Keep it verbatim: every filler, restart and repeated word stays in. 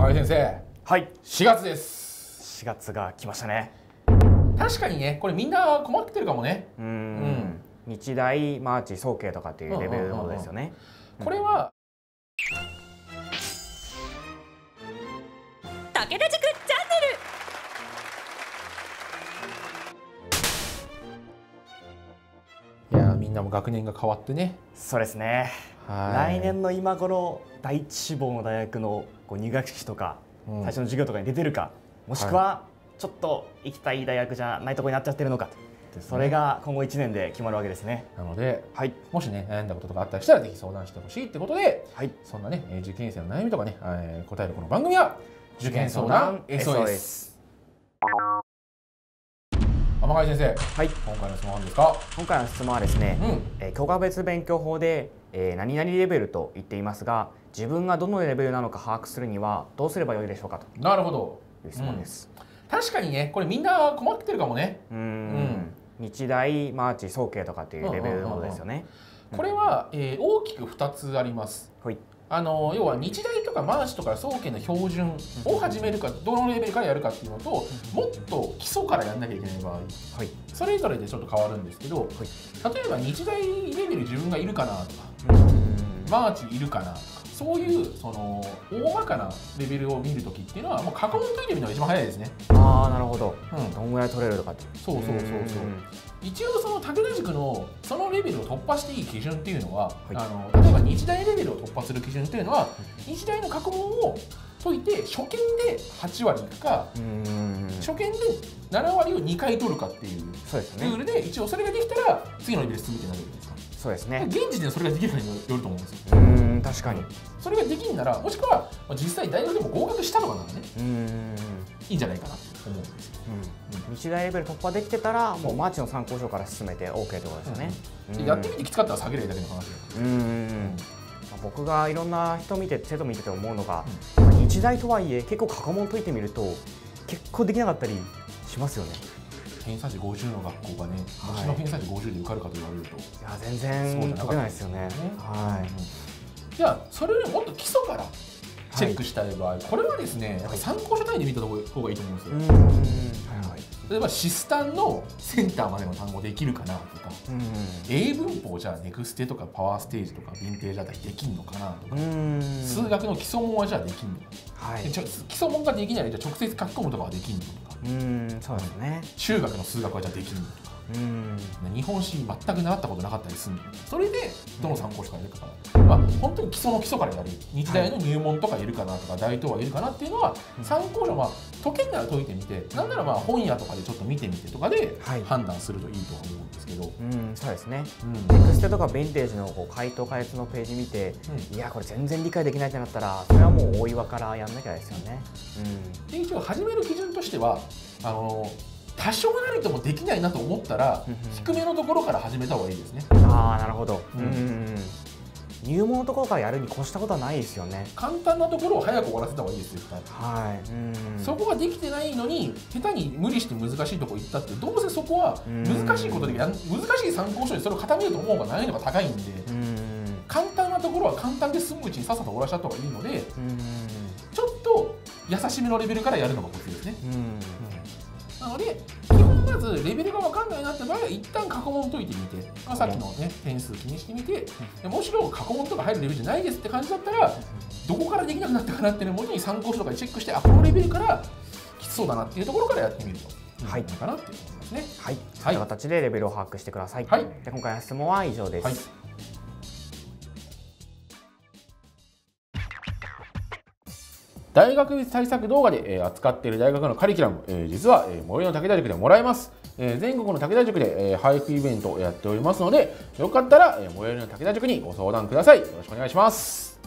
天海先生、 はい、 しがつです。 しがつが来ましたね。 確かにね、これみんな困ってるかもね。 うん、うん、日大マーチ早慶とかっていうレベルのことですよね。 これは武田塾チャンネル。いや、みんなも学年が変わってね。 そうですね。来年の今頃第一志望の大学のこう入学式とか、うん、最初の授業とかに出てるか、もしくはちょっと行きたい大学じゃないところになっちゃってるのか、ね、それが今後いちねんで決まるわけですね。 なので、はい、もしね悩んだこととかあったりしたらぜひ相談してほしいってことで、はい、そんなね受験生の悩みとかね、えー、答えるこの番組は受験相談 エスオーエス。天海先生、はい、今回の質問は何ですか？ 今回の質問はですね、うん、えー、教科別勉強法で、えー、何々レベルと言っていますが、自分がどのレベルなのか把握するにはどうすればよいでしょうかと。 なるほど。 いう質問です。 うん、確かにね、これみんな困ってるかもね。 うん、うん、日大マーチ早慶とかっていうレベルのことですよね。 これは、えー、大きくふたつあります。はい。あの要は日大とかマーチとか早慶の標準を始めるか、どのレベルからやるかっていうのと、もっと基礎からやんなきゃいけない場合、はい、それぞれでちょっと変わるんですけど、はい、例えば日大レベル自分がいるかなとか、マーチいるかなとか、そういうその大まかなレベルを見るときっていうのはもう過去問解いてみるのが一番早いですね。 ああ、なるほど。うん、どんぐらい取れるとかって。 そうそうそうそう。一応その武田塾のそのレベルを突破していい基準っていうのは、はい、あの例えば日大レベルを突破する基準っていうのは、日大の過去問を解いて初見ではちわりいくか、初見でななわりをにかい取るかっていうルールで、一応それができたら次のレベル進むってなるじゃないですか。そうですね。現時点でそれができるかによると思うんですよ。 うん、確かに。 それができんなら、もしくは実際大学でも合格したのかならね、うん、いいんじゃないかなと思うんですよ。 うん、日大レベル突破できてたら、もうマーチの参考書から進めて オーケー ってことですよね。 うん、やってみてきつかったら下げればいいだけの話だから。うん、 僕がいろんな人見て生徒見てて思うのが、うん、日大とはいえ結構過去問解いてみると結構できなかったりしますよね。 偏差値ごじゅうの学校がね、模試の偏差値ごじゅうで受かるかと言われると、いや全然解けないですよね。はい。 じゃあそれよりもっと基礎からチェックしたい場合、これはですね、やっぱり参考書単位で見た方がいいと思うんですよ。例えばシスタンのセンターまでの単語できるかなとか、英文法じゃあネクステとかパワーステージとかヴィンテージあたりできんのかなとか、数学の基礎問はじゃあできんの、はい、基礎問ができないでじゃあ直接書き込むとかはできんのとか、うんそうですね、中学の数学はじゃあできんのとか、うん日本史全く習ったことなかったりするので、それでどの参考書からやるかから、まあ、本当に基礎の基礎からやる、日大の入門とかいるかなとか、大東はいるかなっていうのは、参考書は解けんなら解いてみて、なんならまあ本屋とかでちょっと見てみてとかで判断するといいとは思うんですけど、はい、 うんそうですね、うん、ネクステとかヴィンテージのこう回答開発のページ見て、うん、いやこれ全然理解できないってなったら、それはもう大岩からやんなきゃですよね。 うん、で一応始める基準としては、あの多少なりともできないなと思ったら低めのところから始めた方がいいですね。 ああなるほど。うん、入門のところからやるに越したことはないですよね。 簡単なところを早く終わらせた方がいいですよ。 はい。 うんそこができてないのに下手に無理して難しいところ行ったって、どうせそこは難しいことでや難しい参考書でそれを固めると思うが難易度が高いんで、簡単なところは簡単で済むうちにさっさと終わらせちゃった方がいいので、ちょっと優しめのレベルからやるのがコツですね。なので基本まずレベルが分かんないなって場合は一旦過去問解いてみて、まあ、さっきの、ね、点数気にしてみて、もしろ過去問とか入るレベルじゃないですって感じだったら、どこからできなくなったかなっていうのをもとに参考書とかでチェックして、あこのレベルからきつそうだなっていうところからやってみるといいのかなって思いますね。 はい、そういった形でレベルを把握してください。はい、で今回の質問は以上です。はい、 大学別対策動画で、えー、扱っている大学のカリキュラム、えー、実は、えー、最寄りの武田塾でもらえます。えー、全国の武田塾で、えー、配布イベントをやっておりますので、よかったら、えー、最寄りの武田塾にご相談ください。よろしくお願いします。